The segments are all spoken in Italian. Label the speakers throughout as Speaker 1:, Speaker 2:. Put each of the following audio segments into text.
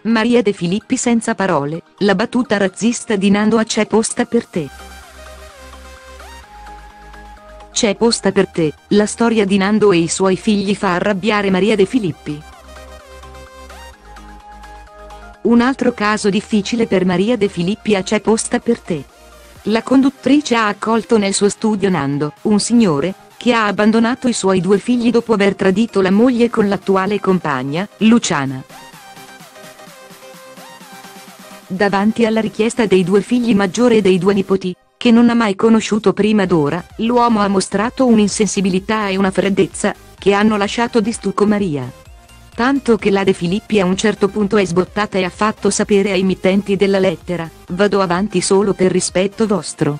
Speaker 1: Maria De Filippi senza parole, la battuta razzista di Nando a "C'è posta per te". C'è posta per te, la storia di Nando e i suoi figli fa arrabbiare Maria De Filippi. Un altro caso difficile per Maria De Filippi a "C'è posta per te". La conduttrice ha accolto nel suo studio Nando, un signore, che ha abbandonato i suoi 2 figli dopo aver tradito la moglie con l'attuale compagna, Luciana. Davanti alla richiesta dei 2 figli maggiore e dei 2 nipoti, che non ha mai conosciuto prima d'ora, l'uomo ha mostrato un'insensibilità e una freddezza, che hanno lasciato di stucco Maria. Tanto che la De Filippi a un certo punto è sbottata e ha fatto sapere ai mittenti della lettera: "Vado avanti solo per rispetto vostro".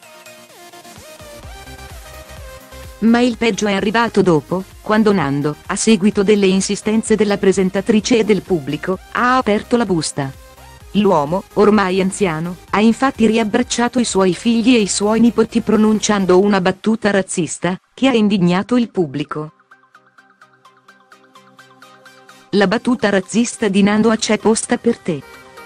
Speaker 1: Ma il peggio è arrivato dopo, quando Nando, a seguito delle insistenze della presentatrice e del pubblico, ha aperto la busta. L'uomo, ormai anziano, ha infatti riabbracciato i suoi figli e i suoi nipoti pronunciando una battuta razzista, che ha indignato il pubblico. La battuta razzista di Nando a "C'è posta per te".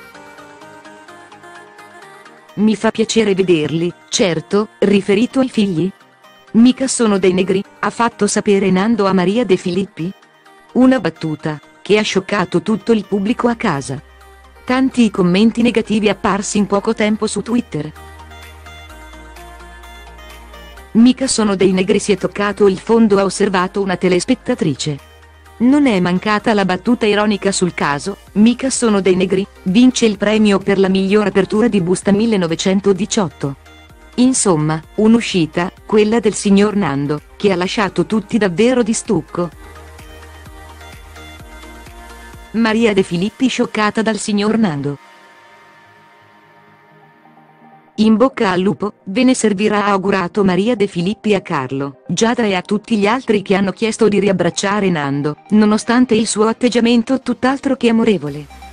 Speaker 1: Mi fa piacere vederli, certo, riferito ai figli? Mica sono dei negri, ha fatto sapere Nando a Maria De Filippi. Una battuta, che ha scioccato tutto il pubblico a casa. Tanti i commenti negativi apparsi in poco tempo su Twitter. Mica sono dei negri, si è toccato il fondo, ha osservato una telespettatrice. Non è mancata la battuta ironica sul caso: "Mica sono dei negri", vince il premio per la miglior apertura di busta 1918. Insomma, un'uscita, quella del signor Nando, che ha lasciato tutti davvero di stucco. Maria De Filippi scioccata dal signor Nando. In bocca al lupo, ve ne servirà, ha augurato Maria De Filippi a Carlo, Giada e a tutti gli altri che hanno chiesto di riabbracciare Nando, nonostante il suo atteggiamento tutt'altro che amorevole.